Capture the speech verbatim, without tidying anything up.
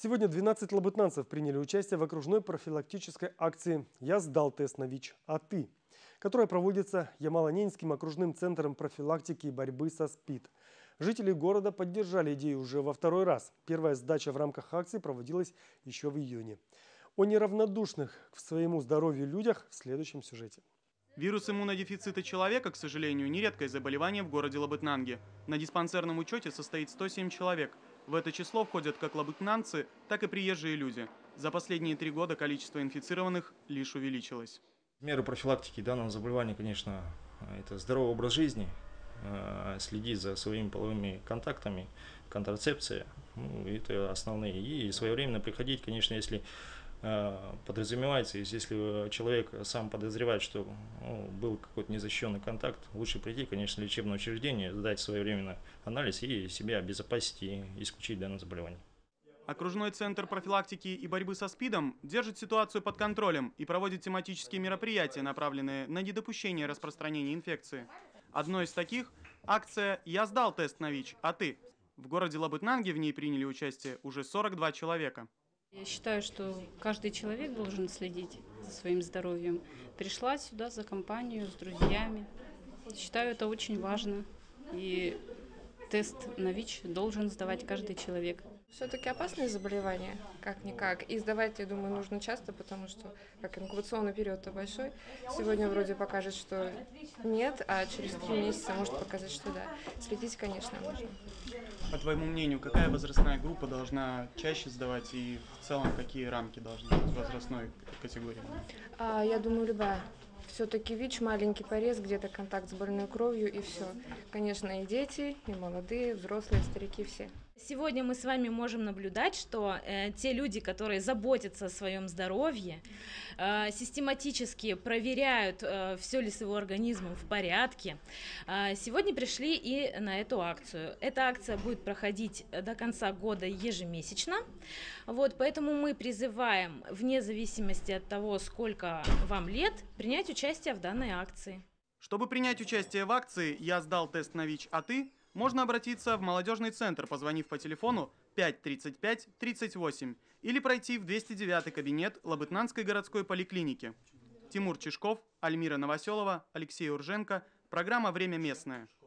Сегодня двенадцать лабытнанцев приняли участие в окружной профилактической акции «Я сдал тест на ВИЧ, а ты?», которая проводится Ямало-Ненецким окружным центром профилактики и борьбы со СПИД. Жители города поддержали идею уже во второй раз. Первая сдача в рамках акции проводилась еще в июне. О неравнодушных к своему здоровью людях в следующем сюжете. Вирус иммунодефицита человека, к сожалению, нередкое заболевание в городе Лабытнанги. На диспансерном учете состоит сто семь человек. В это число входят как лабытнанцы, так и приезжие люди. За последние три года количество инфицированных лишь увеличилось. Меры профилактики данного заболевания, конечно, это здоровый образ жизни, следить за своими половыми контактами, контрацепция, ну, это основные. И своевременно приходить, конечно, если подразумевается, если человек сам подозревает, что ну, был какой-то незащищенный контакт, лучше прийти, конечно, в лечебное учреждение, сдать своевременно анализ и себя обезопасить и исключить данное заболевание. Окружной центр профилактики и борьбы со СПИДом держит ситуацию под контролем и проводит тематические мероприятия, направленные на недопущение распространения инфекции. Одно из таких – акция «Я сдал тест на ВИЧ, а ты?». В городе Лабытнанги в ней приняли участие уже сорок два человека. Я считаю, что каждый человек должен следить за своим здоровьем. Пришла сюда за компанию, с друзьями. Считаю, это очень важно. И тест на ВИЧ должен сдавать каждый человек. Все-таки опасное заболевание, как-никак. И сдавать, я думаю, нужно часто, потому что как инкубационный период-то большой. Сегодня вроде покажет, что нет, а через три месяца может показать, что да. Следить, конечно, нужно. По твоему мнению, какая возрастная группа должна чаще сдавать и в целом какие рамки должны быть возрастной категории? А, я думаю, любая. Все-таки ВИЧ, маленький порез, где-то контакт с больной кровью и все. Конечно, и дети, и молодые, взрослые, старики, все. Сегодня мы с вами можем наблюдать, что э, те люди, которые заботятся о своем здоровье, э, систематически проверяют, э, все ли с его организмом в порядке, э, сегодня пришли и на эту акцию. Эта акция будет проходить до конца года ежемесячно. Вот, поэтому мы призываем, вне зависимости от того, сколько вам лет, принять участие в данной акции. Чтобы принять участие в акции «Я сдал тест на ВИЧ, а ты?», можно обратиться в молодежный центр, позвонив по телефону пять тридцать пять тридцать восемь или пройти в двести девятый кабинет Лабытнанской городской поликлиники. Тимур Чешков, Альмира Новоселова, Алексей Урженко. Программа «Время местное».